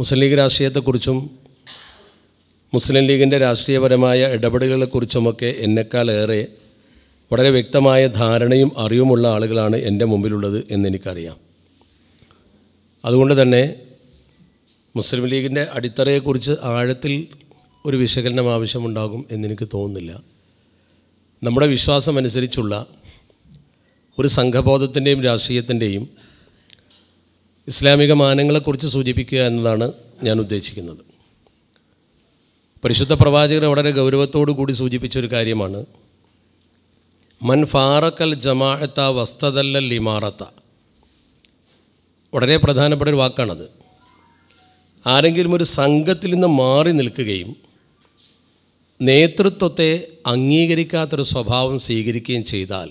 മുസ്ലിം league രാഷ്ട്രീയത്തെക്കുറിച്ചും മുസ്ലിം ലീഗിൻ്റെ രാഷ്ട്രീയപരമായ ഇടപെടലുകളെക്കുറിച്ചുമൊക്കെ എന്നെക്കാളേറെ വളരെ വ്യക്തമായ ധാരണയും അറിവുമുള്ള ആളുകളാണ് എൻ്റെ മുമ്പിലുള്ളത് എന്നെനിക്കറിയാം. അതുകൊണ്ട് തന്നെ മുസ്ലിം ലീഗിൻ്റെ അടിത്തറയെക്കുറിച്ച് ആഴത്തിൽ ഒരു വിശകലനം ആവശ്യമുണ്ടാകും എന്നെനിക്ക് തോന്നുന്നില്ല. നമ്മുടെ വിശ്വാസമനുസരിച്ചുള്ള ഒരു സംഘബോധത്തിൻ്റെയും രാഷ്ട്രീയത്തിൻ്റെയും ഇസ്ലാമിക മാനങ്ങളെക്കുറിച്ച് സൂചിപ്പിക്കുക എന്നതാണ് ഞാൻ ഉദ്ദേശിക്കുന്നത്. പരിശുദ്ധ പ്രവാചകർ വളരെ ഗൗരവത്തോടു കൂടി സൂചിപ്പിച്ചൊരു കാര്യമാണ് മൻ ഫാറക്കൽ ജമാഅത്ത വസ്തദല്ലൽ ഇമാറത്ത. വളരെ പ്രധാനപ്പെട്ട ഒരു വാക്കാണത്. ആരെങ്കിലും ഒരു സംഘത്തിൽ നിന്ന് മാറി നിൽക്കുകയും നേതൃത്വത്തെ അംഗീകരിക്കാത്തൊരു സ്വഭാവം സ്വീകരിക്കുകയും ചെയ്താൽ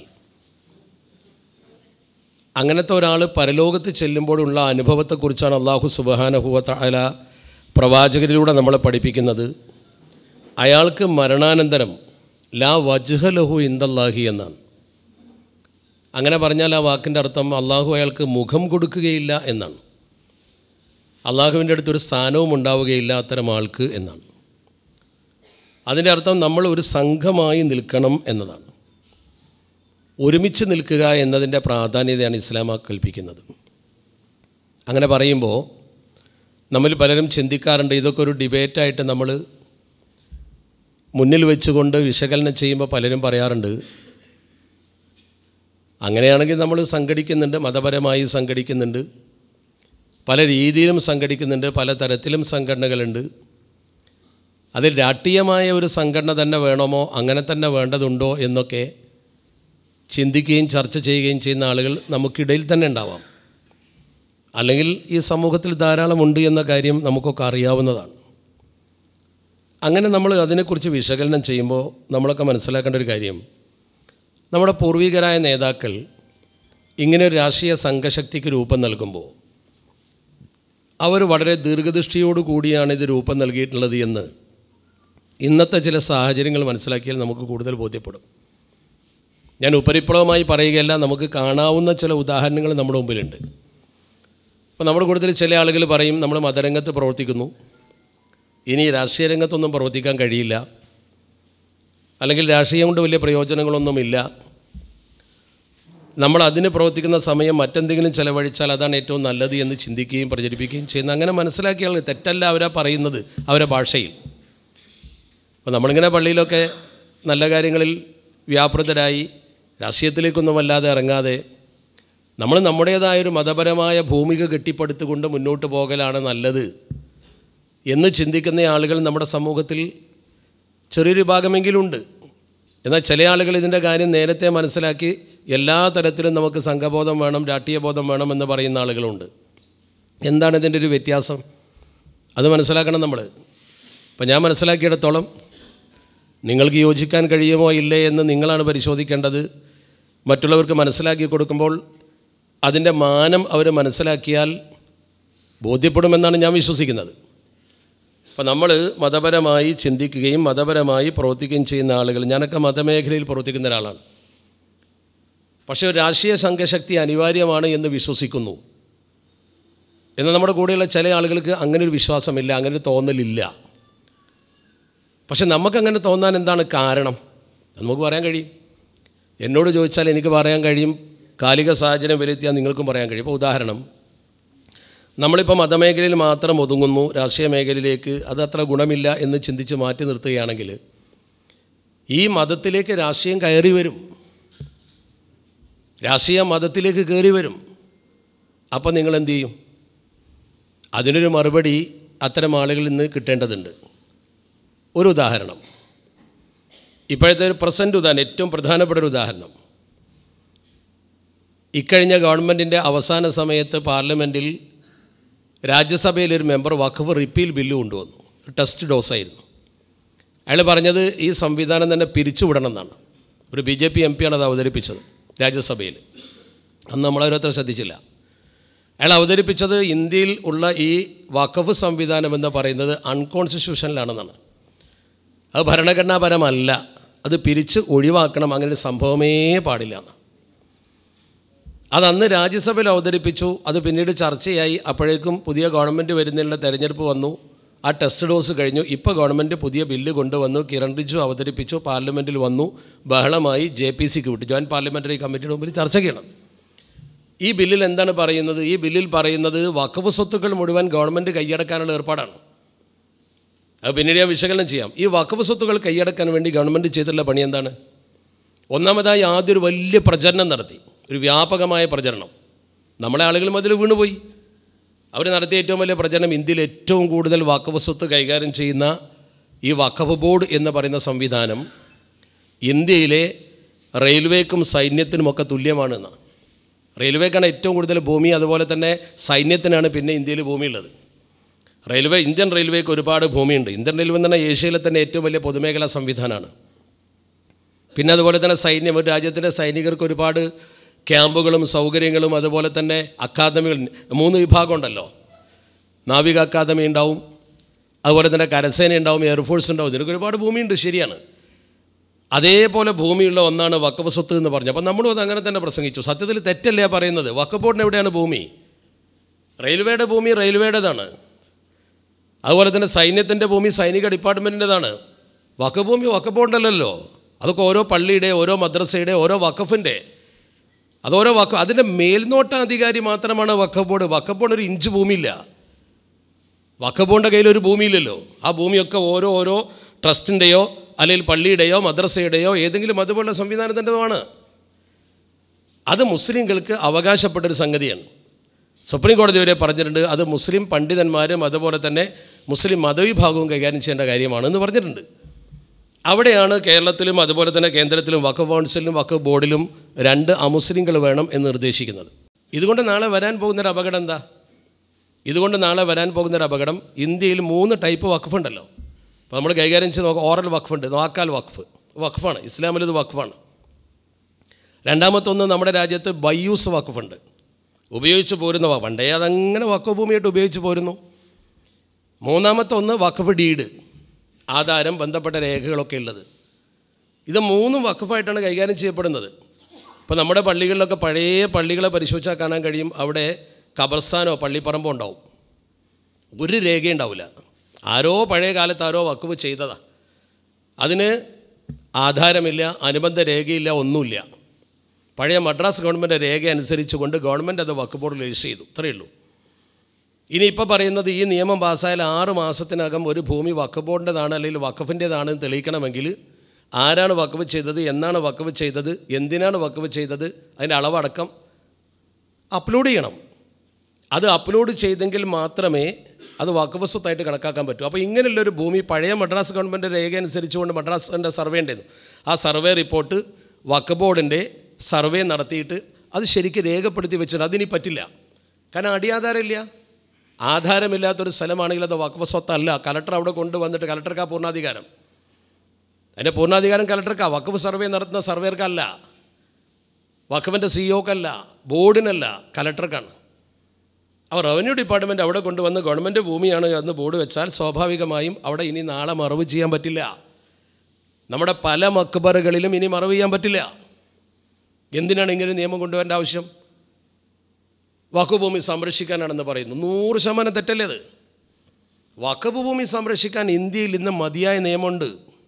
അങ്ങനത്തെ ഒരാൾ പരലോകത്ത് ചെല്ലുമ്പോഴുള്ള അനുഭവത്തെക്കുറിച്ചാണ് അല്ലാഹു സുബ്ഹാനഹു വ തആല പ്രവാചകരിലൂടെ നമ്മളെ പഠിപ്പിക്കുന്നത്. അയാൾക്ക് മരണാനന്തരം ലാ വജ്ഹ ലഹു ഇൻദല്ലാഹി എന്നാണ്. അങ്ങനെ പറഞ്ഞാൽ ആ വാക്കിൻ്റെ അർത്ഥം അള്ളാഹു അയാൾക്ക് മുഖം കൊടുക്കുകയില്ല എന്നാണ്. അള്ളാഹുവിൻ്റെ അടുത്തൊരു സ്ഥാനവും ഉണ്ടാവുകയില്ല അത്തരം ആൾക്ക് എന്നാണ്. അതിൻ്റെ അർത്ഥം നമ്മൾ ഒരു സംഘമായി നിൽക്കണം എന്നതാണ്. ഒരുമിച്ച് നിൽക്കുക എന്നതിൻ്റെ പ്രാധാന്യതയാണ് ഇസ്ലാം കൽപ്പിക്കുന്നത്. അങ്ങനെ പറയുമ്പോൾ നമ്മൾ പലരും ചിന്തിക്കാറുണ്ട്, ഇതൊക്കെ ഒരു ഡിബേറ്റായിട്ട് നമ്മൾ മുന്നിൽ വെച്ചുകൊണ്ട് വിശകലനം ചെയ്യുമ്പോൾ പലരും പറയാറുണ്ട്, അങ്ങനെയാണെങ്കിൽ നമ്മൾ സംഘടിക്കുന്നുണ്ട്, മതപരമായി സംഘടിക്കുന്നുണ്ട്, പല രീതിയിലും സംഘടിക്കുന്നുണ്ട്, പല തരത്തിലും സംഘടനകളുണ്ട്. അതിൽ രാഷ്ട്രീയമായ ഒരു സംഘടന തന്നെ വേണമോ, അങ്ങനെ തന്നെ വേണ്ടതുണ്ടോ എന്നൊക്കെ ചിന്തിക്കുകയും ചർച്ച ചെയ്യുകയും ചെയ്യുന്ന ആളുകൾ നമുക്കിടയിൽ തന്നെ ഉണ്ടാവാം. അല്ലെങ്കിൽ ഈ സമൂഹത്തിൽ ധാരാളമുണ്ട് എന്ന കാര്യം നമുക്കൊക്കെ അറിയാവുന്നതാണ്. അങ്ങനെ നമ്മൾ അതിനെക്കുറിച്ച് വിശകലനം ചെയ്യുമ്പോൾ നമ്മളൊക്കെ മനസ്സിലാക്കേണ്ട ഒരു കാര്യം, നമ്മുടെ പൂർവികരായ നേതാക്കൾ ഇങ്ങനെ ഒരു രാഷ്ട്രീയ സംഘശക്തിക്ക് രൂപം നൽകുമ്പോൾ അവർ വളരെ ദീർഘദൃഷ്ടിയോടു കൂടിയാണ് ഇത് രൂപം നൽകിയിട്ടുള്ളത് എന്ന് ഇന്നത്തെ ചില സാഹചര്യങ്ങൾ മനസ്സിലാക്കിയാൽ നമുക്ക് കൂടുതൽ ബോധ്യപ്പെടും. ഞാൻ ഉപരിപ്ലവമായി പറയുകയല്ല, നമുക്ക് കാണാവുന്ന ചില ഉദാഹരണങ്ങൾ നമ്മുടെ മുമ്പിലുണ്ട്. അപ്പോൾ നമ്മുടെ കൂടുതൽ ചില ആളുകൾ പറയും, നമ്മൾ മതരംഗത്ത് പ്രവർത്തിക്കുന്നു, ഇനി രാഷ്ട്രീയ രംഗത്തൊന്നും പ്രവർത്തിക്കാൻ കഴിയില്ല, അല്ലെങ്കിൽ രാഷ്ട്രീയം കൊണ്ട് വലിയ പ്രയോജനങ്ങളൊന്നുമില്ല, നമ്മൾ അതിന് പ്രവർത്തിക്കുന്ന സമയം മറ്റെന്തെങ്കിലും ചിലവഴിച്ചാൽ അതാണ് ഏറ്റവും നല്ലത് എന്ന് ചിന്തിക്കുകയും പ്രചരിപ്പിക്കുകയും ചെയ്യുന്ന, അങ്ങനെ മനസ്സിലാക്കിയ ആളുകൾ തെറ്റല്ല അവരാ പറയുന്നത് അവരുടെ ഭാഷയിൽ. അപ്പോൾ നമ്മളിങ്ങനെ പള്ളിയിലൊക്കെ നല്ല കാര്യങ്ങളിൽ വ്യാപൃതരായി രാഷ്ട്രീയത്തിലേക്കൊന്നും വല്ലാതെ ഇറങ്ങാതെ നമ്മൾ നമ്മുടേതായൊരു മതപരമായ ഭൂമിക കെട്ടിപ്പടുത്തുകൊണ്ട് മുന്നോട്ട് പോകലാണ് നല്ലത് എന്ന് ചിന്തിക്കുന്ന ആളുകൾ നമ്മുടെ സമൂഹത്തിൽ ചെറിയൊരു ഭാഗമെങ്കിലും ഉണ്ട്. എന്നാൽ ചില ആളുകൾ ഇതിൻ്റെ കാര്യം നേരത്തെ മനസ്സിലാക്കി എല്ലാ തരത്തിലും നമുക്ക് സംഘബോധം വേണം, രാഷ്ട്രീയ ബോധം വേണം എന്ന് പറയുന്ന ആളുകളുണ്ട്. എന്താണ് ഇതിൻ്റെ ഒരു വ്യത്യാസം? അത് മനസ്സിലാക്കണം നമ്മൾ. അപ്പം ഞാൻ മനസ്സിലാക്കിയിടത്തോളം നിങ്ങൾക്ക് യോജിക്കാൻ കഴിയുമോ ഇല്ലേ എന്ന് നിങ്ങളാണ് പരിശോധിക്കേണ്ടത്. മറ്റുള്ളവർക്ക് മനസ്സിലാക്കി കൊടുക്കുമ്പോൾ അതിൻ്റെ മാനം അവർ മനസ്സിലാക്കിയാൽ ബോധ്യപ്പെടുമെന്നാണ് ഞാൻ വിശ്വസിക്കുന്നത്. അപ്പോൾ നമ്മൾ മതപരമായി ചിന്തിക്കുകയും മതപരമായി പ്രവർത്തിക്കുകയും ചെയ്യുന്ന ആളുകൾ, ഞാനൊക്കെ മതമേഖലയിൽ പ്രവർത്തിക്കുന്ന ഒരാളാണ്, പക്ഷേ ഒരു രാഷ്ട്രീയ സംഘശക്തി അനിവാര്യമാണ് എന്ന് വിശ്വസിക്കുന്നു. എന്നാൽ നമ്മുടെ കൂടെയുള്ള ചില ആളുകൾക്ക് അങ്ങനെ ഒരു വിശ്വാസമില്ല, അങ്ങനെ ഒരു തോന്നലില്ല. പക്ഷെ നമുക്കങ്ങനെ തോന്നാൻ എന്താണ് കാരണം? നമുക്ക് പറയാൻ കഴിയും. എന്നോട് ചോദിച്ചാൽ എനിക്ക് പറയാൻ കഴിയും, കാലിക സാഹചര്യം വിലയിരുത്തിയാൽ നിങ്ങൾക്കും പറയാൻ കഴിയും. ഇപ്പോൾ ഉദാഹരണം, നമ്മളിപ്പോൾ മതമേഖലയിൽ മാത്രം ഒതുങ്ങുന്നു, രാഷ്ട്രീയ മേഖലയിലേക്ക് അത് അത്ര ഗുണമില്ല എന്ന് ചിന്തിച്ച് മാറ്റി നിർത്തുകയാണെങ്കിൽ ഈ മതത്തിലേക്ക് രാഷ്ട്രീയം കയറി വരും, രാഷ്ട്രീയ മതത്തിലേക്ക് കയറി വരും. അപ്പം നിങ്ങൾ എന്തു ചെയ്യും? അതിനൊരു മറുപടി അത്തരം ആളുകളിൽ നിന്ന് കിട്ടേണ്ടതുണ്ട്. ഒരു ഉദാഹരണം, ഇപ്പോഴത്തെ ഒരു പ്രസൻറ്റ് ഉദാഹരണം, ഏറ്റവും പ്രധാനപ്പെട്ട ഒരു ഉദാഹരണം, ഇക്കഴിഞ്ഞ ഗവൺമെൻറ്റിൻ്റെ അവസാന സമയത്ത് പാർലമെൻറ്റിൽ രാജ്യസഭയിലൊരു മെമ്പർ വഖഫ് റിപ്പീൽ ബില്ല് കൊണ്ടുവന്നു. ടെസ്റ്റ് ഡോസായിരുന്നു. അയാൾ പറഞ്ഞത് ഈ സംവിധാനം തന്നെ പിരിച്ചുവിടണം എന്നാണ്. ഒരു BJP MP ആണ് അത് അവതരിപ്പിച്ചത് രാജ്യസഭയിൽ. അന്ന് നമ്മളോരോരുത്തർ ശ്രദ്ധിച്ചില്ല. അയാൾ അവതരിപ്പിച്ചത് ഇന്ത്യയിൽ ഉള്ള ഈ വഖഫ് സംവിധാനം എന്ന് പറയുന്നത് അൺകോൺസ്റ്റിറ്റ്യൂഷണലാണെന്നാണ്. അത് ഭരണഘടനാപരമല്ല, അത് പിരിച്ച് ഒഴിവാക്കണം, അങ്ങനെ ഒരു സംഭവമേ പാടില്ല എന്ന്. അതന്ന് രാജ്യസഭയിൽ അവതരിപ്പിച്ചു. അത് പിന്നീട് ചർച്ചയായി. അപ്പോഴേക്കും പുതിയ ഗവൺമെൻറ് വരുന്നതിനുള്ള തെരഞ്ഞെടുപ്പ് വന്നു. ആ ടെസ്റ്റ് ഡോസ് കഴിഞ്ഞു. ഇപ്പോൾ ഗവൺമെൻറ് പുതിയ ബില്ല് കൊണ്ടുവന്നു. കിരൺ റിജ്ജു അവതരിപ്പിച്ചു. പാർലമെൻറ്റിൽ വന്നു. ബഹളമായി. JPCക്ക് വിട്ടു, ജോയിൻറ്റ് പാർലമെൻ്ററി കമ്മിറ്റിയുടെ മുമ്പിൽ ചർച്ച ചെയ്യണം. ഈ ബില്ലിൽ എന്താണ് പറയുന്നത്? ഈ ബില്ലിൽ പറയുന്നത് വഖഫ് സ്വത്തുക്കൾ മുഴുവൻ ഗവൺമെൻറ് കൈയടക്കാനുള്ള ഏർപ്പാടാണ്. അത് പിന്നീട് ഞാൻ വിശകലനം ചെയ്യാം. ഈ വഖഫ് സ്വത്തുക്കൾ കൈയടക്കാൻ വേണ്ടി ഗവൺമെൻറ് ചെയ്തിട്ടുള്ള പണി എന്താണ്? ഒന്നാമതായി ആദ്യം ഒരു വലിയ പ്രചരണം നടത്തി, ഒരു വ്യാപകമായ പ്രചരണം. നമ്മളെ ആളുകളും അതിൽ വീണുപോയി. അവർ നടത്തിയ ഏറ്റവും വലിയ പ്രചരണം, ഇന്ത്യയിൽ ഏറ്റവും കൂടുതൽ വഖഫ് സ്വത്ത് കൈകാര്യം ചെയ്യുന്ന ഈ വഖഫ് ബോർഡ് എന്ന് പറയുന്ന സംവിധാനം ഇന്ത്യയിലെ റെയിൽവേക്കും സൈന്യത്തിനുമൊക്കെ തുല്യമാണെന്നാണ്. റെയിൽവേക്കാണ് ഏറ്റവും കൂടുതൽ ഭൂമി, അതുപോലെ തന്നെ സൈന്യത്തിനാണ് പിന്നെ ഇന്ത്യയിൽ ഭൂമിയുള്ളത്. ഇന്ത്യൻ റെയിൽവേക്ക് ഒരുപാട് ഭൂമിയുണ്ട്. ഇന്ത്യൻ റെയിൽവേ എന്ന് പറഞ്ഞാൽ ഏഷ്യയിലെ തന്നെ ഏറ്റവും വലിയ പൊതുമേഖലാ സംവിധാനമാണ്. പിന്നെ അതുപോലെ തന്നെ സൈന്യം, ഒരു രാജ്യത്തിൻ്റെ സൈനികർക്ക് ഒരുപാട് ക്യാമ്പുകളും സൗകര്യങ്ങളും അതുപോലെ തന്നെ അക്കാദമികൾ, 3 വിഭാഗം ഉണ്ടല്ലോ. നാവിക അക്കാദമി ഉണ്ടാവും, അതുപോലെ തന്നെ കരസേന ഉണ്ടാവും, എയർഫോഴ്സ് ഉണ്ടാവും. ഇതിനൊക്കെ ഒരുപാട് ഭൂമിയുണ്ട്, ശരിയാണ്. അതേപോലെ ഭൂമിയുള്ള ഒന്നാണ് വഖഫ് സ്വത്ത് എന്ന് പറഞ്ഞു. അപ്പം നമ്മളും അത് അങ്ങനെ തന്നെ പ്രസംഗിച്ചു. സത്യത്തിൽ തെറ്റല്ലേ പറയുന്നത്? വഖഫ് ബോർഡിന് എവിടെയാണ് ഭൂമി? റെയിൽവേയുടെ ഭൂമി റെയിൽവേയുടേതാണ്. അതുപോലെ തന്നെ സൈന്യത്തിൻ്റെ ഭൂമി സൈനിക ഡിപ്പാർട്ട്മെൻറ്റിൻ്റെതാണ്. വഖഫ് ഭൂമി വഖഫ് ബോർഡിലല്ലോ. അതൊക്കെ ഓരോ പള്ളിയുടെ, ഓരോ മദ്രസയുടെ, ഓരോ വഖഫിൻ്റെ, അതോരോ അതിൻ്റെ മേൽനോട്ടാധികാരി മാത്രമാണ് വഖഫ് ബോർഡ്. വഖഫ് ബോർഡ് ഒരു ഇഞ്ച് ഭൂമിയില്ല. വഖഫ് ബോർഡിൻ്റെ കയ്യിലൊരു ഭൂമിയില്ലല്ലോ. ആ ഭൂമിയൊക്കെ ഓരോ ട്രസ്റ്റിൻ്റെയോ അല്ലെങ്കിൽ പള്ളിയുടെയോ മദ്രസയുടെയോ ഏതെങ്കിലും അതുപോലുള്ള സംവിധാനത്തിൻ്റെതുമാണ്. അത് മുസ്ലിങ്ങൾക്ക് അവകാശപ്പെട്ടൊരു സംഗതിയാണ്. സുപ്രീം കോടതി വരെ പറഞ്ഞിട്ടുണ്ട് അത് മുസ്ലിം പണ്ഡിതന്മാരും അതുപോലെ തന്നെ മുസ്ലിം മതവിഭാഗവും കൈകാര്യം ചെയ്യേണ്ട കാര്യമാണെന്ന് പറഞ്ഞിട്ടുണ്ട്. അവിടെയാണ് കേരളത്തിലും അതുപോലെ തന്നെ കേന്ദ്രത്തിലും വഖഫ് കൗൺസിലും വഖഫ് ബോർഡിലും 2 അമുസ്ലിങ്ങൾ വേണം എന്ന് നിർദ്ദേശിക്കുന്നത്. ഇതുകൊണ്ട് നാളെ വരാൻ പോകുന്നൊരു അപകടം എന്താ? ഇതുകൊണ്ട് നാളെ വരാൻ പോകുന്നൊരു അപകടം, ഇന്ത്യയിൽ 3 ടൈപ്പ് വഖഫ് ഉണ്ടല്ലോ. അപ്പോൾ നമ്മൾ കൈകാര്യം ചെയ്ത് നോക്കാം. ഓറൽ വഖഫ് ഉണ്ട്, വാക്കാൽ വഖഫാണ്. ഇസ്ലാമിൽ ഇത് വഖഫാണ്. രണ്ടാമത്തൊന്ന് നമ്മുടെ രാജ്യത്ത് ബയ്യൂസ് വഖഫ് ഉണ്ട്, ഉപയോഗിച്ച് പോരുന്ന പണ്ടേ അതങ്ങനെ വഖഫ് ഭൂമിയായിട്ട് ഉപയോഗിച്ച് പോരുന്നു. മൂന്നാമത്തെ ഒന്ന് വഖഫ് ഡീഡ്, ആധാരം, ബന്ധപ്പെട്ട രേഖകളൊക്കെ ഉള്ളത്. ഇത് 3 വഖഫായിട്ടാണ് കൈകാര്യം ചെയ്യപ്പെടുന്നത്. ഇപ്പോൾ നമ്മുടെ പള്ളികളിലൊക്കെ പഴയ പള്ളികളെ പരിശോധിച്ചാൽ കാണാൻ കഴിയും, അവിടെ ഖബർസ്ഥാനോ പള്ളിപ്പറമ്പോ ഉണ്ടാവും, ഒരു രേഖയുണ്ടാവില്ല. ആരോ പഴയ കാലത്ത് ആരോ വഖഫ് ചെയ്തതാണ്. അതിന് ആധാരമില്ല, അനുബന്ധ രേഖയില്ല, ഒന്നുമില്ല. പഴയ മദ്രാസ് ഗവൺമെൻറ് രേഖ അനുസരിച്ച് കൊണ്ട് ഗവൺമെൻറ് അത് വഖഫ് ബോർഡിൽ രജിസ്റ്റർ ചെയ്തു, ഇത്രയേ ഉള്ളൂ. ഇനിയിപ്പോൾ പറയുന്നത് ഈ നിയമം പാസ്സായാൽ 6 മാസത്തിനകം ഒരു ഭൂമി വഖഫ് ബോർഡിൻ്റെതാണ് അല്ലെങ്കിൽ വഖഫിൻ്റേതാണെന്ന് തെളിയിക്കണമെങ്കിൽ ആരാണ് വഖഫ് ചെയ്തത്, എന്നാണ് വഖഫ് ചെയ്തത്, എന്തിനാണ് വഖഫ് ചെയ്തത്, അതിൻ്റെ അളവടക്കം അപ്ലോഡ് ചെയ്യണം. അത് അപ്ലോഡ് ചെയ്തെങ്കിൽ മാത്രമേ അത് വഖഫ് സ്വത്തായിട്ട് കണക്കാക്കാൻ പറ്റൂ. അപ്പോൾ ഇങ്ങനെയുള്ളൊരു ഭൂമി പഴയ മദ്രാസ് ഗവൺമെൻറ് രേഖ അനുസരിച്ചുകൊണ്ട് മദ്രാസിൻ്റെ സർവേ ഉണ്ടായിരുന്നു. ആ സർവേ റിപ്പോർട്ട് വഖഫ് ബോർഡിൻ്റെ സർവേ നടത്തിയിട്ട് അത് ശരിക്കും രേഖപ്പെടുത്തി വെച്ചിട്ട് അതിനി പറ്റില്ല. കാരണം അടിയാധാരമില്ല. ആധാരമില്ലാത്തൊരു സ്ഥലമാണെങ്കിൽ അത് വഖഫ് സ്വത്തല്ല. കലക്ടർ അവിടെ കൊണ്ടുവന്നിട്ട്, കലക്ടർക്കാ പൂർണ്ണാധികാരം, അതിൻ്റെ പൂർണ്ണാധികാരം കലക്ടർക്കാണ്. വഖഫ് സർവേ നടത്തുന്ന സർവേർക്കല്ല, വഖഫിൻ്റെ CEOക്കല്ല, ബോർഡിനല്ല, കലക്ടർക്കാണ്. അപ്പോൾ റവന്യൂ ഡിപ്പാർട്ട്മെൻറ്റ് അവിടെ കൊണ്ടുവന്ന് ഗവൺമെൻറ് ഭൂമിയാണ് എന്ന് ബോർഡ് വെച്ചാൽ സ്വാഭാവികമായും അവിടെ ഇനി നാളെ മറവ് ചെയ്യാൻ പറ്റില്ല. നമ്മുടെ പല മക്ബറുകളിലും ഇനി മറവ് ചെയ്യാൻ പറ്റില്ല. എന്തിനാണ് ഇങ്ങനെ നിയമം കൊണ്ടുവരേണ്ട ആവശ്യം? വഖഫ് ഭൂമി സംരക്ഷിക്കാനാണെന്ന് പറയുന്നു. 100% തെറ്റല്ലേ അത്? വഖഫ് ഭൂമി സംരക്ഷിക്കാൻ ഇന്ത്യയിൽ ഇന്ന് മതിയായ നിയമമുണ്ട്.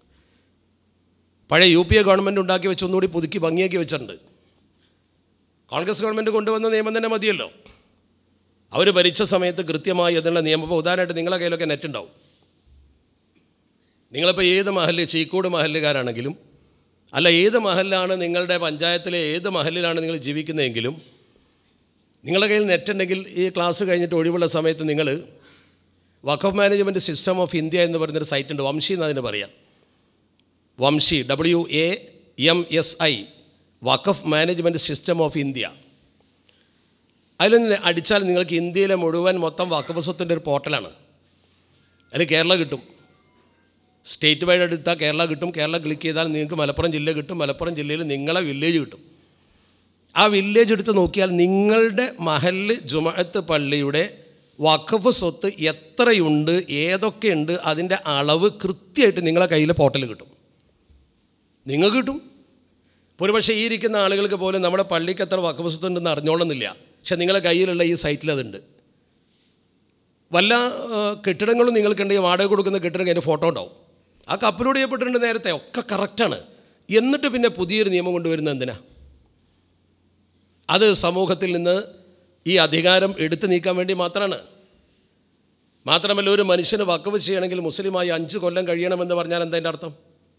പഴയ UPA ഗവൺമെൻറ് ഉണ്ടാക്കി വെച്ച് ഒന്നുകൂടി പുതുക്കി ഭംഗിയാക്കി വെച്ചിട്ടുണ്ട്. കോൺഗ്രസ് ഗവൺമെൻറ് കൊണ്ടുവന്ന നിയമം തന്നെ മതിയല്ലോ. അവർ ഭരിച്ച സമയത്ത് കൃത്യമായി അതിനുള്ള നിയമം. ഇപ്പോൾ ഉദാഹരണമായിട്ട് നിങ്ങളുടെ കയ്യിലൊക്കെ നെറ്റ് ഉണ്ടാവും. നിങ്ങളിപ്പോൾ ഏത് മഹല്ല്, ചീക്കോട് മഹല്ലുകാരാണെങ്കിലും അല്ല, ഏത് മഹലിലാണ് നിങ്ങളുടെ പഞ്ചായത്തിലെ ഏത് മഹലിലാണ് നിങ്ങൾ ജീവിക്കുന്നതെങ്കിലും നിങ്ങളുടെ കയ്യിൽ നെറ്റ് ഉണ്ടെങ്കിൽ ഈ ക്ലാസ് കഴിഞ്ഞിട്ട് ഒഴിവുള്ള സമയത്ത് നിങ്ങൾ Waqf management system of India എന്ന് പറയുന്നൊരു സൈറ്റ് ഉണ്ട്. വംശി എന്നതിന് പറയാം. വംശി, WAMSI, Waqf management system of India. അതിലൊന്ന് അടിച്ചാൽ നിങ്ങൾക്ക് ഇന്ത്യയിലെ മുഴുവൻ മൊത്തം വഖഫ് സ്വത്തിൻ്റെ ഒരു പോർട്ടലാണ്. അതിൽ കേരള കിട്ടും. സ്റ്റേറ്റ് വൈഡ് എടുത്താൽ കേരള കിട്ടും. കേരള ക്ലിക്ക് ചെയ്താൽ നിങ്ങൾക്ക് മലപ്പുറം ജില്ല കിട്ടും. മലപ്പുറം ജില്ലയിൽ നിങ്ങളെ വില്ലേജ് കിട്ടും. ആ വില്ലേജ് എടുത്ത് നോക്കിയാൽ നിങ്ങളുടെ മഹല്ല് ജുമഅത്ത് പള്ളിയുടെ വഖഫ് സ്വത്ത് എത്രയുണ്ട്, ഏതൊക്കെയുണ്ട്, അതിൻ്റെ അളവ് കൃത്യമായിട്ട് നിങ്ങളെ കയ്യിൽ പോർട്ടൽ കിട്ടും. നിങ്ങൾക്ക് കിട്ടും. ഒരുപക്ഷെ ഈ ഇരിക്കുന്ന ആളുകൾക്ക് പോലും നമ്മുടെ പള്ളിക്ക് എത്ര വഖഫ് സ്വത്തുണ്ടെന്ന് അറിഞ്ഞോളുന്നില്ല. പക്ഷെ നിങ്ങളുടെ കയ്യിലുള്ള ഈ സൈറ്റിൽ അതുണ്ട്. വല്ല കെട്ടിടങ്ങളും നിങ്ങൾക്കുണ്ടെങ്കിൽ വാടക കൊടുക്കുന്ന കെട്ടിടം അതിൻ്റെ ഫോട്ടോ ഉണ്ടാവും. ആ അപ്ലോഡ് ചെയ്യപ്പെട്ടിട്ടുണ്ട് നേരത്തെ, ഒക്കെ കറക്റ്റാണ്. എന്നിട്ട് പിന്നെ പുതിയൊരു നിയമം കൊണ്ടുവരുന്നത് എന്തിനാ? അത് സമൂഹത്തിൽ നിന്ന് ഈ അധികാരം എടുത്തു നീക്കാൻ വേണ്ടി മാത്രമാണ്. മാത്രമല്ല, ഒരു മനുഷ്യന് വഖഫ് ചെയ്യണമെങ്കിൽ മുസ്ലിമായി 5 കൊല്ലം കഴിയണമെന്ന് പറഞ്ഞാൽ എന്താ അതിൻ്റെ അർത്ഥം?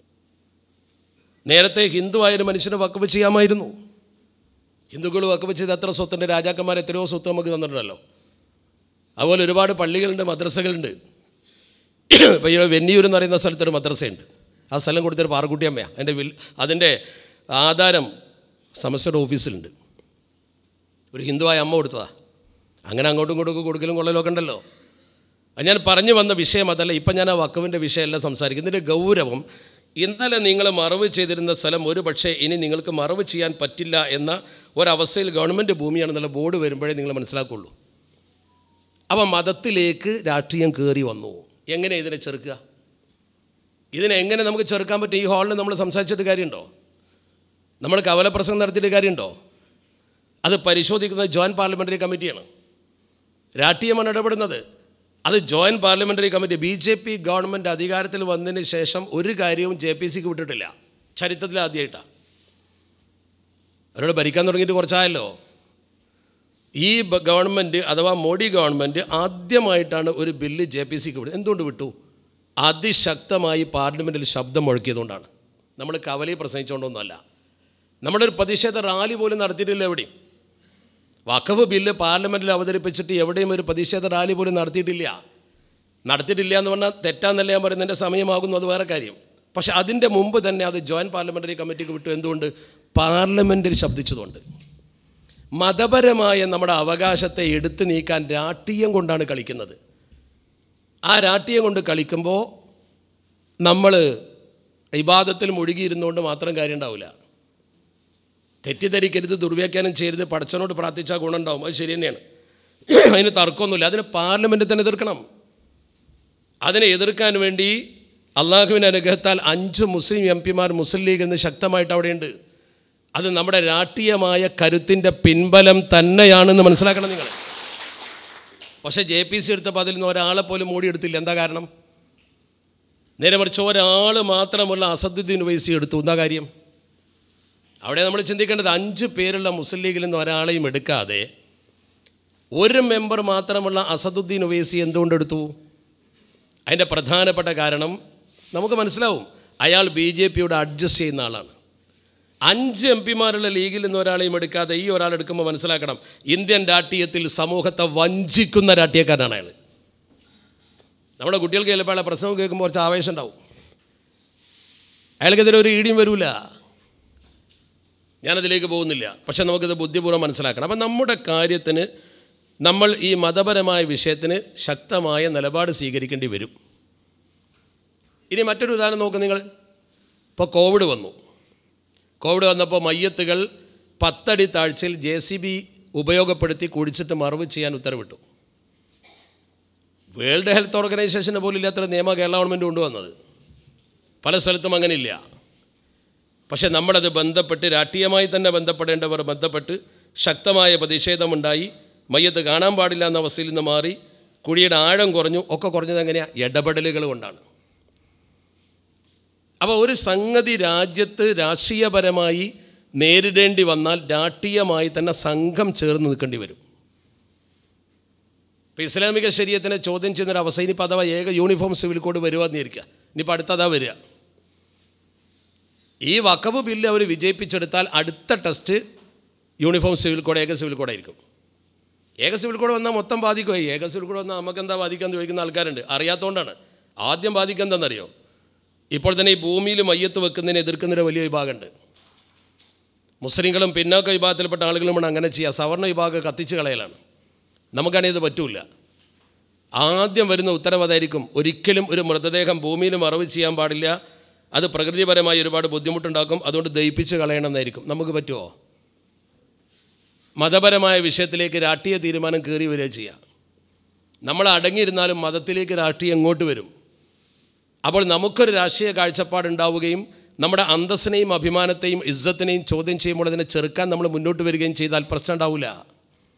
നേരത്തെ ഹിന്ദുവായൊരു മനുഷ്യന് വഖഫ് ചെയ്യാമായിരുന്നു. ഹിന്ദുക്കൾ വഖഫ് ചെയ്ത് എത്ര സ്വത്തുണ്ട്? രാജാക്കന്മാർ എത്രയോ സ്വത്ത് നമുക്ക് തന്നിട്ടുണ്ടല്ലോ. അതുപോലെ ഒരുപാട് പള്ളികളുണ്ട്, മദ്രസകളുണ്ട്. ഇപ്പോൾ ഈ വെന്നിയൂർ എന്ന് പറയുന്ന സ്ഥലത്തൊരു മദ്രസയുണ്ട്. ആ സ്ഥലം കൊടുത്തൊരു പാറക്കുട്ടിയമ്മയാണ്. അതിൻ്റെ ആധാരം സമസ്തയുടെ ഓഫീസിലുണ്ട്. ഒരു ഹിന്ദുവായ അമ്മ കൊടുത്തതാണ്. അങ്ങനെ അങ്ങോട്ടും ഇങ്ങോട്ടും കൊടുക്കലും കൊള്ളലൊക്കെ ഉണ്ടല്ലോ. ഞാൻ പറഞ്ഞു വന്ന വിഷയം അതല്ല. ഇപ്പം ഞാൻ ആ വഖഫിൻ്റെ വിഷയമല്ല സംസാരിക്കുന്നത്. ഇതിൻ്റെ ഗൗരവം, ഇന്നലെ നിങ്ങൾ മറവ് ചെയ്തിരുന്ന സ്ഥലം ഒരു പക്ഷേ ഇനി നിങ്ങൾക്ക് മറവ് ചെയ്യാൻ പറ്റില്ല എന്ന ഒരവസ്ഥയിൽ ഗവൺമെൻറ് ഭൂമിയാണെന്നുള്ള ബോർഡ് വരുമ്പോഴേ നിങ്ങൾ മനസ്സിലാക്കുള്ളൂ. അപ്പോൾ മതത്തിലേക്ക് രാഷ്ട്രീയം കയറി വന്നു. എങ്ങനെ ഇതിനെ ചെറുക്കുക? ഇതിനെ എങ്ങനെ നമുക്ക് ചെറുക്കാൻ പറ്റും? ഈ ഹാളിൽ നമ്മൾ സംസാരിച്ചിട്ട് കാര്യമുണ്ടോ? നമ്മൾ കവലപ്രസംഗം നടത്തിയിട്ട് കാര്യമുണ്ടോ? അത് പരിശോധിക്കുന്നത് ജോയിൻറ്റ് പാർലമെൻ്ററി കമ്മിറ്റിയാണ്. രാഷ്ട്രീയമാണ് ഇടപെടുന്നത്. അത് joint parliamentary committee. BJP government അധികാരത്തിൽ വന്നതിന് ശേഷം ഒരു കാര്യവും JPCക്ക് വിട്ടിട്ടില്ല. ചരിത്രത്തിൽ ആദ്യമായിട്ടാണ്. അവരോട് ഭരിക്കാൻ തുടങ്ങിയിട്ട് കുറച്ചായല്ലോ. ഈ ഗവൺമെൻറ് അഥവാ മോഡി ഗവൺമെൻറ് ആദ്യമായിട്ടാണ് ഒരു ബില്ല് JPCക്ക് വിട്ടത്. എന്തുകൊണ്ട് വിട്ടു? അതിശക്തമായി പാർലമെൻറ്റിൽ ശബ്ദം മുഴക്കിയതുകൊണ്ടാണ്. നമ്മൾ കവലയിൽ പ്രസംഗിച്ചുകൊണ്ടൊന്നുമല്ല. നമ്മളൊരു പ്രതിഷേധ റാലി പോലും നടത്തിയിട്ടില്ല എവിടെയും. വഖഫ് ബില്ല് പാർലമെൻറ്റിൽ അവതരിപ്പിച്ചിട്ട് എവിടെയും ഒരു പ്രതിഷേധ റാലി പോലും നടത്തിയിട്ടില്ല എന്ന് പറഞ്ഞാൽ തെറ്റാന്നല്ല ഞാൻ പറയുന്നത്. എൻ്റെ സമയമാകുന്നു, അത് വേറെ കാര്യം. പക്ഷേ അതിൻ്റെ മുമ്പ് തന്നെ അത് ജോയിൻറ്റ് പാർലമെൻ്ററി കമ്മിറ്റിക്ക് വിട്ടു. എന്തുകൊണ്ട്? പാർലമെൻറ്റിൽ ശബ്ദിച്ചതുകൊണ്ട്. മതപരമായ നമ്മുടെ അവകാശത്തെ എടുത്തു നീക്കാൻ രാഷ്ട്രീയം കൊണ്ടാണ് കളിക്കുന്നത്. ആ രാഷ്ട്രീയം കൊണ്ട് കളിക്കുമ്പോൾ നമ്മൾ ഇബാദത്തിൽ മുഴുകിയിരുന്നുകൊണ്ട് മാത്രം കാര്യം ഉണ്ടാവില്ല. തെറ്റിദ്ധരിക്കരുത്, ദുർവ്യാഖ്യാനം ചെയ്യരുത്. പടച്ചവനോട് പ്രാർത്ഥിച്ചാൽ ഗുണമുണ്ടാവും, അത് ശരി തന്നെയാണ്. അതിന് തർക്കമൊന്നുമില്ല. അതിന് പാർലമെൻറ്റിൽ തന്നെ എതിർക്കണം. അതിനെ എതിർക്കാൻ വേണ്ടി അള്ളാഹുവിൻ്റെ അനുഗ്രഹത്താൽ 5 മുസ്ലിം MP-മാർ മുസ്ലിം ലീഗിൽ നിന്ന് ശക്തമായിട്ട് അവിടെയുണ്ട്. അത് നമ്മുടെ രാഷ്ട്രീയമായ കരുത്തിൻ്റെ പിൻബലം തന്നെയാണെന്ന് മനസ്സിലാക്കണം നിങ്ങൾ. പക്ഷേ JPC എടുത്തപ്പോൾ അതിൽ നിന്ന് ഒരാളെ പോലും മൂടിയെടുത്തില്ല. എന്താ കാരണം? നേരെ മറിച്ച് ഒരാൾ മാത്രമുള്ള അസദുദ്ദീൻ ഉവൈസി എടുത്തു. എന്താ കാര്യം? അവിടെ നമ്മൾ ചിന്തിക്കേണ്ടത് 5 പേരുള്ള മുസ്ലിം ലീഗിൽ നിന്ന് ഒരാളെയും എടുക്കാതെ ഒരു മെമ്പർ മാത്രമുള്ള അസദുദ്ദീൻ ഉവൈസി എന്തുകൊണ്ടെടുത്തു? അതിൻ്റെ പ്രധാനപ്പെട്ട കാരണം നമുക്ക് മനസ്സിലാവും. അയാൾ BJPയോട് അഡ്ജസ്റ്റ് ചെയ്യുന്ന ആളാണ്. 5 MP-മാരുള്ള ലീഗിൽ നിന്ന് ഒരാളെയും എടുക്കാതെ ഈ ഒരാൾ എടുക്കുമ്പോൾ മനസ്സിലാക്കണം, ഇന്ത്യൻ രാഷ്ട്രീയത്തിൽ സമൂഹത്തെ വഞ്ചിക്കുന്ന രാഷ്ട്രീയക്കാരനാണ് അയാൾ. നമ്മുടെ കുട്ടികൾക്ക് ചിലപ്പോൾ അയാളെ പ്രസംഗം കേൾക്കുമ്പോൾ കുറച്ച് ആവേശം ഉണ്ടാവും. അയാൾക്കെതിരെ ഒരു ഈടിയും വരില്ല. ഞാനതിലേക്ക് പോകുന്നില്ല. പക്ഷേ നമുക്കിത് ബുദ്ധിപൂർവ്വം മനസ്സിലാക്കണം. അപ്പം നമ്മുടെ കാര്യത്തിന് നമ്മൾ ഈ മതപരമായ വിഷയത്തിന് ശക്തമായ നിലപാട് സ്വീകരിക്കേണ്ടി വരും. ഇനി മറ്റൊരു ഉദാഹരണം നോക്ക് നിങ്ങൾ. ഇപ്പോൾ കോവിഡ് വന്നപ്പോൾ മയ്യത്തുകൾ 10 അടി താഴ്ചയിൽ JCB ഉപയോഗപ്പെടുത്തി കുഴിച്ചിട്ട് മറവ് ചെയ്യാൻ ഉത്തരവിട്ടു. വേൾഡ് ഹെൽത്ത് ഓർഗനൈസേഷന് പോലും ഇല്ലാത്തൊരു നിയമം കേരള ഗവൺമെൻറ് കൊണ്ടുവന്നത്. പല സ്ഥലത്തും അങ്ങനെയില്ല. പക്ഷേ നമ്മളത് ബന്ധപ്പെട്ട് രാഷ്ട്രീയമായി തന്നെ ബന്ധപ്പെടേണ്ടവർ ബന്ധപ്പെട്ട് ശക്തമായ പ്രതിഷേധമുണ്ടായി. മയ്യത്ത് കാണാൻ പാടില്ല എന്ന അവസ്ഥയിൽ നിന്ന് മാറി. കുഴിയുടെ ആഴം കുറഞ്ഞു. ഒക്കെ കുറഞ്ഞത് എങ്ങനെയാണ്? ഇടപെടലുകൾ കൊണ്ടാണ്. അപ്പോൾ ഒരു സംഗതി രാജ്യത്ത് രാഷ്ട്രീയപരമായി നേരിടേണ്ടി വന്നാൽ രാഷ്ട്രീയമായി തന്നെ സംഘം ചേർന്ന് നിൽക്കേണ്ടി വരും. ഇപ്പോൾ ഇസ്ലാമിക ശരീഅത്തിനെ ചോദ്യം ചെയ്യുന്നൊരു അവസ്ഥ ഇനിയിപ്പോൾ അഥവാ ഏക യൂണിഫോം സിവിൽ കോഡ് വരുവാന്ന് ഇരിക്കുക. ഇനിയിപ്പോൾ അടുത്തതാ വരിക. ഈ വഖഫ് ബില്ല് അവർ വിജയിപ്പിച്ചെടുത്താൽ അടുത്ത ടെസ്റ്റ് യൂണിഫോം സിവിൽ കോഡ്, ഏക സിവിൽ കോഡായിരിക്കും. ഏക സിവിൽ കോഡ് വന്നാൽ മൊത്തം ബാധിക്കുമായി. ഏക സിവിൽ കോഡ് വന്നാൽ നമുക്കെന്താ ബാധിക്കാമെന്ന് ചോദിക്കുന്ന ആൾക്കാരുണ്ട്. അറിയാത്തതുകൊണ്ടാണ്. ആദ്യം ബാധിക്കുക എന്താണെന്നറിയോ? ഇപ്പോൾ തന്നെ ഈ ഭൂമിയിൽ മയ്യത്ത് വെക്കുന്നതിനെ എതിർക്കുന്നൊരു വലിയ വിഭാഗമുണ്ട്. മുസ്ലിങ്ങളും പിന്നോക്ക വിഭാഗത്തിൽപ്പെട്ട ആളുകളുമാണ് അങ്ങനെ ചെയ്യുക. സവർണ്ണ വിഭാഗം കത്തിച്ച് കളയലാണ്. നമുക്കാണെങ്കിൽ ഇത് പറ്റില്ല. ആദ്യം വരുന്ന ഉത്തരവാദിയായിരിക്കും, ഒരിക്കലും ഒരു മൃതദേഹം ഭൂമിയിൽ മറവ് ചെയ്യാൻ പാടില്ല. അത് പ്രകൃതിപരമായി ഒരുപാട് ബുദ്ധിമുട്ടുണ്ടാക്കും. അതുകൊണ്ട് ദഹിപ്പിച്ച് കളയണമെന്നായിരിക്കും. നമുക്ക് പറ്റുമോ? മതപരമായ വിഷയത്തിലേക്ക് രാഷ്ട്രീയ തീരുമാനം കയറി വരിക ചെയ്യുക. നമ്മൾ അടങ്ങിയിരുന്നാലും മതത്തിലേക്ക് രാഷ്ട്രീയം എങ്ങോട്ട് വരും? അപ്പോൾ നമുക്കൊരു രാഷ്ട്രീയ കാഴ്ചപ്പാടുണ്ടാവുകയും നമ്മുടെ അന്തസ്സിനെയും അഭിമാനത്തെയും ഇസ്സത്തിനെയും ചോദ്യം ചെയ്യുമ്പോൾ അതിനെ ചെറുക്കാൻ നമ്മൾ മുന്നോട്ട് വരികയും ചെയ്താൽ പ്രശ്നം ഉണ്ടാവില്ല.